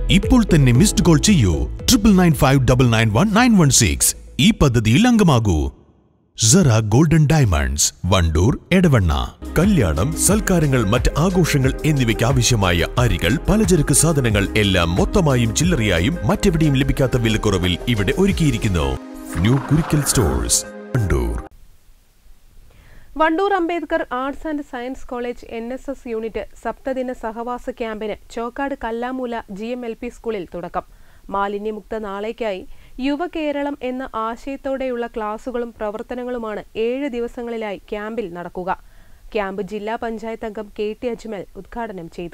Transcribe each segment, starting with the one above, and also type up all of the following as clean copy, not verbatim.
ഇപ്പോൾ തന്നെ missed call ചെയ്യൂ 9995991916. ഈ പദ്ധതിയിൽ അംഗമാകൂ. Sara golden diamonds, Wandoor, Edavanna. കല്യാണം, സൽക്കാരങ്ങൾ, മറ്റ് ആഘോഷങ്ങൾ എന്നിവയ്ക്ക് ആവശ്യമായ അരികൾ, പലചരക്ക് സാധനങ്ങൾ എല്ലാം മൊത്തമായും ചില്ലറയായും മറ്റെവിടെയും ലഭിക്കാത്ത വിലക്കുറവിൽ ഇവിടെ ഒരുക്കിയിരിക്കുന്നു. New Kurikkal stores, Wandoor. Wandoor Ambedkar arts and science college NSS unit സപ്തദിന സഹവാസ ക്യാമ്പിന് ചോക്കാട് കല്ലാമൂല GMLP സ്കൂളിൽ തുടക്കം. മാലിന്യമുക്ത നാളേക്കായി യുവകേരളം എന്ന ആശയത്തോടെയുള്ള ക്ലാസുകളും പ്രവർത്തനങ്ങളുമാണ് 7 ദിവസങ്ങളിലായി ക്യാമ്പിൽ നടക്കുക. ക്യാമ്പ് ജില്ലാ പഞ്ചായത്ത് അംഗം KT അജ്മൽ ഉദ്ഘാടനം ചെയ്തു.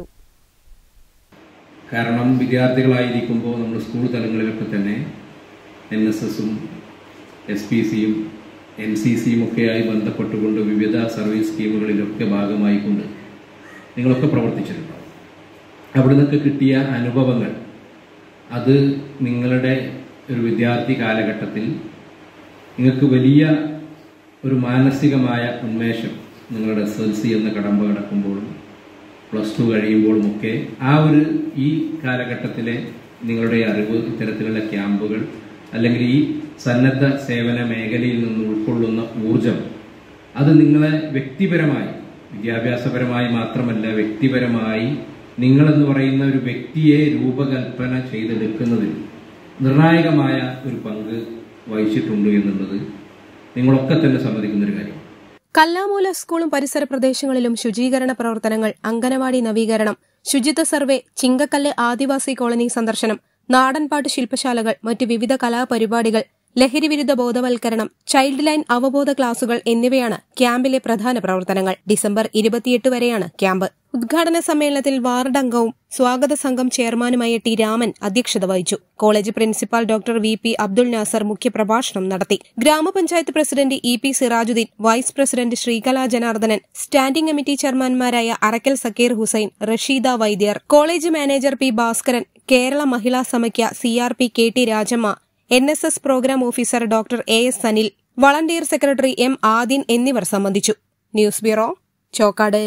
കാരണം വിദ്യാർത്ഥികളായിരിക്കുമ്പോൾ നമ്മൾ സ്കൂൾ തലങ്ങളിലൊക്കെ തന്നെ NSSഉം SPCയും NCCയും ഒക്കെയായി ബന്ധപ്പെട്ടുകൊണ്ട് വിവിധ സർവീസ് സ്കീമുകളിലൊക്കെ ഭാഗമായിക്കൊണ്ട് നിങ്ങളൊക്കെ പ്രവർത്തിച്ചിട്ടുണ്ടാവും. അവിടെ നിന്നൊക്കെ കിട്ടിയ അനുഭവങ്ങൾ അത് നിങ്ങളുടെ ഒരു വിദ്യാർത്ഥി കാലഘട്ടത്തിൽ നിങ്ങൾക്ക് വലിയ ഒരു മാനസികമായ ഉന്മേഷം നിങ്ങളുടെ SSLC എന്ന കടമ്പ കടക്കുമ്പോഴും +2 കഴിയുമ്പോഴുമൊക്കെ ഈ കാലഘട്ടത്തിലെ നിങ്ങളുടെ അറിവ് ഇത്തരത്തിലുള്ള ക്യാമ്പുകൾ അല്ലെങ്കിൽ ഈ സന്നദ്ധ സേവന മേഖലയിൽ നിന്ന് ഉൾക്കൊള്ളുന്ന ഊർജം അത് നിങ്ങളെ വ്യക്തിപരമായി വിദ്യാഭ്യാസപരമായി മാത്രമല്ല വ്യക്തിപരമായി നിങ്ങളെന്ന് പറയുന്ന ഒരു വ്യക്തിയെ രൂപകൽപ്പന ചെയ്തെടുക്കുന്നതിൽ നിർണായകമായ ഒരു പങ്ക് വഹിച്ചിട്ടുണ്ട് എന്നുള്ളത് നിങ്ങളൊക്കെ തന്നെ സമ്മതിക്കുന്നൊരു കാര്യം. കല്ലാമൂല സ്കൂളും പരിസര പ്രദേശങ്ങളിലും ശുചീകരണ പ്രവർത്തനങ്ങൾ, അംഗനവാടി നവീകരണം, ശുചിത്വ സർവേ, ചിങ്കക്കല്ല് ആദിവാസി കോളനി സന്ദർശനം, നാടൻപാട്ട് ശില്പശാലകൾ, മറ്റ് വിവിധ കലാപരിപാടികൾ, ലഹരിവിരുദ്ധ ബോധവൽക്കരണം, ചൈൽഡ് ലൈൻ അവബോധ ക്ലാസുകൾ എന്നിവയാണ് ക്യാമ്പിലെ പ്രധാന പ്രവർത്തനങ്ങൾ. ഡിസംബർ 28 വരെയാണ് ക്യാമ്പ്. ഉദ്ഘാടന സമ്മേളനത്തിൽ വാർഡ് അംഗവും സ്വാഗത സംഘം ചെയർമാനുമായ T. രാമൻ അധ്യക്ഷത വഹിച്ചു. College principal doctor VP Abdul Nasser മുഖ്യപ്രഭാഷണം നടത്തി. ഗ്രാമപഞ്ചായത്ത് president EP Sirajuddin, vice president Sreekala Janardhanan, standing committee ചെയർമാൻമാരായ Arakkal Zakir Hussain, Rasheeda Vaidyar, college manager P. Bhaskaran, Kerala Mahila Samakhya CRP KT Rajamma, NSS programme officer doctor AS Sanil, volunteer secretary M. Adin എന്നിവർ സംബന്ധിച്ചു. News bureau, Chokkad.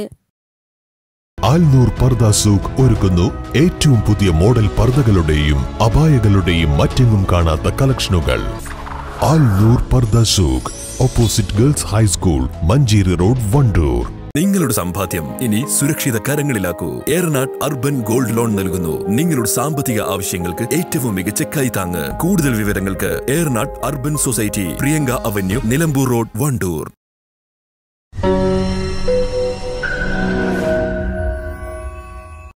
ആൽനൂർ പർദ സൂഖ് ഒരുക്കുന്നു ഏറ്റവും പുതിയ മോഡൽ പർദകളുടെയും അബായകളുടെയും മറ്റെങ്ങും കാണാത്ത കളക്ഷനുകൾ. Alnoor Pardha Souq, opposite girls high school, Manjeri road, Wandoor. നിങ്ങളുടെ സമ്പാദ്യം ഇനി സുരക്ഷിത കരങ്ങളിലാക്കൂ. ഏറനാട് അർബൻ ഗോൾഡ് ലോൺ നൽകുന്നു നിങ്ങളുടെ സാമ്പത്തിക ആവശ്യങ്ങൾക്ക് ഏറ്റവും മികച്ച കൈത്താങ്ങ്. കൂടുതൽ വിവരങ്ങൾക്ക് Eranad urban society, Priyanka avenue, Nilambur road, Wandoor.